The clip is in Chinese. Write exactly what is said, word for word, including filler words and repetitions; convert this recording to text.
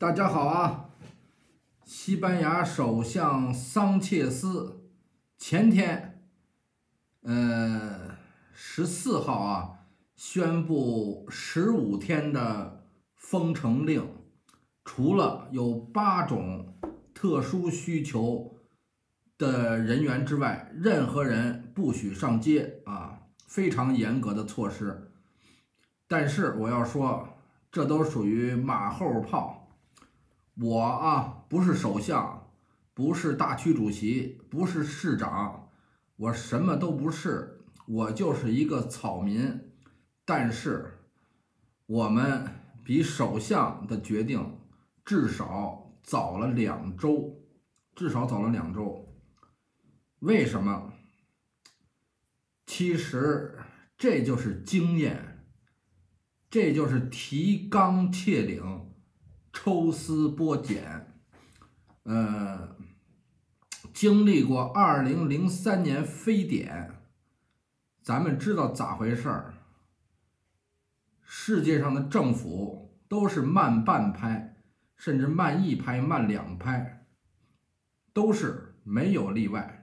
大家好啊！西班牙首相桑切斯前天，呃，十四号啊，宣布十五天的封城令，除了有八种特殊需求的人员之外，任何人不许上街啊，非常严格的措施。但是我要说，这都属于马后炮。我啊，不是首相，不是大区主席，不是市长，我什么都不是，我就是一个草民。但是我们比首相的决定至少早了两周，至少早了两周。为什么？其实这就是经验，这就是提纲挈领。抽丝剥茧，呃，经历过二零零三年非典，咱们知道咋回事儿。世界上的政府都是慢半拍，甚至慢一拍、慢两拍，都是没有例外。